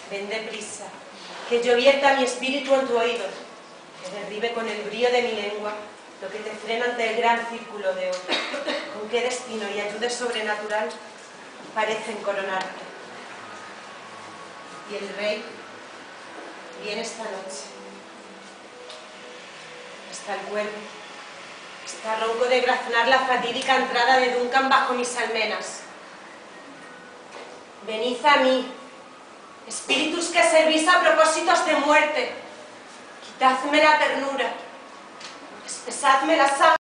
Ven deprisa, que yo vierta mi espíritu en tu oído, que derribe con el brío de mi lengua lo que te frena ante el gran círculo de hoy. Con qué destino y ayuda sobrenatural parecen coronarte. Y el rey viene esta noche. Está el cuervo, está ronco de graznar la fatídica entrada de Duncan bajo mis almenas. Venid a mí, espíritus que servís a propósitos de muerte, quitadme la ternura, espesadme la sangre.